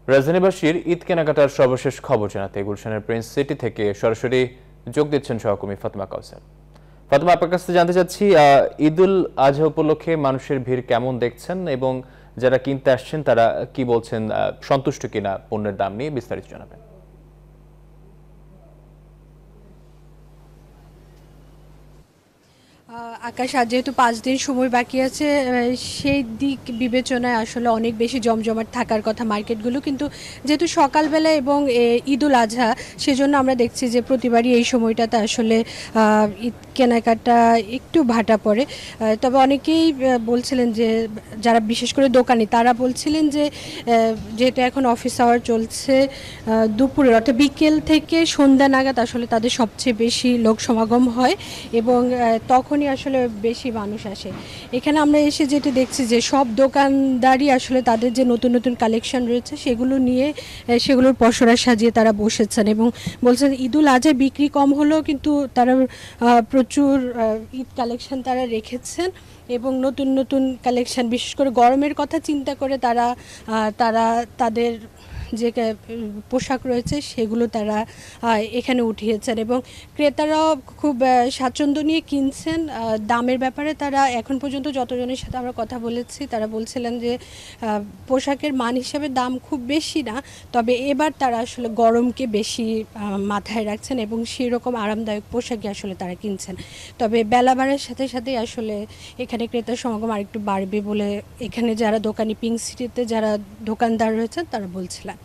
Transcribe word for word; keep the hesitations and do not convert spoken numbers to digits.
রাজধানীবাসীর ঈদ কেনাকাটার সর্বশেষ খবর জানাতে গুলশানের প্রিন্স সিটি থেকে সরাসরি যোগ দিচ্ছেন সহকর্মী ফাতেমা কাউসার। ফাতেমা, আপনার কাছ থেকে জানতে চাচ্ছি, ঈদুল আজহা উপলক্ষে মানুষের ভিড় কেমন দেখছেন এবং যারা কিনতে আসছেন তারা কি বলছেন, সন্তুষ্ট কিনা পণ্যের দাম নিয়ে বিস্তারিত জানাবেন। আকাশ, আজ যেহেতু পাঁচ দিন সময় বাকি আছে, সেই দিক বিবেচনায় আসলে অনেক বেশি জমজমাট থাকার কথা মার্কেটগুলো, কিন্তু যেহেতু সকালবেলা এবং ঈদুল আজহা, সেজন্য আমরা দেখছি যে প্রতিবারই এই সময়টাতে আসলে ঈদ কেনাকাটা একটু ভাটা পড়ে। তবে অনেকেই বলছিলেন যে, যারা বিশেষ করে দোকানি, তারা বলছিলেন যে যেহেতু এখন অফিস আওয়ার চলছে, দুপুরের অর্থাৎ বিকেল থেকে সন্ধ্যা নাগাদ আসলে তাদের সবচেয়ে বেশি লোক সমাগম হয় এবং তখনই আসলে বেশি মানুষ আসে। এখানে আমরা এসে যেটা দেখছি যে সব দোকানদারই আসলে তাদের যে নতুন নতুন কালেকশন রয়েছে সেগুলো নিয়ে সেগুলোর পসরা সাজিয়ে তারা বসেছেন এবং বলছেন ঈদুল আজহায় বিক্রি কম হলেও কিন্তু তারা প্রচুর ঈদ কালেকশন তারা রেখেছেন এবং নতুন নতুন কালেকশন, বিশেষ করে গরমের কথা চিন্তা করে তারা তারা তাদের যে পোশাক রয়েছে সেগুলো তারা এখানে উঠিয়েছেন এবং ক্রেতারাও খুব স্বাচ্ছন্দ্য নিয়ে কিনছেন। দামের ব্যাপারে তারা এখন পর্যন্ত যতজনের সাথে আমরা কথা বলেছি তারা বলছিলেন যে পোশাকের মান হিসাবে দাম খুব বেশি না, তবে এবার তারা আসলে গরমকে বেশি মাথায় রাখছেন এবং সেই রকম আরামদায়ক পোশাকই আসলে তারা কিনছেন। তবে বেলা বাড়ার সাথে সাথে আসলে এখানে ক্রেতার সমাগম আরেকটু বাড়বে বলে এখানে যারা দোকানি, পিঙ্ক সিটিতে যারা দোকানদার রয়েছেন তারা বলছিলেন।